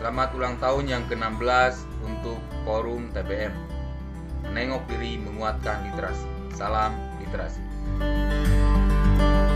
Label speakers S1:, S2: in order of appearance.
S1: Selamat ulang tahun yang ke-16 untuk Forum TBM. Menengok diri menguatkan literasi. Salam literasi.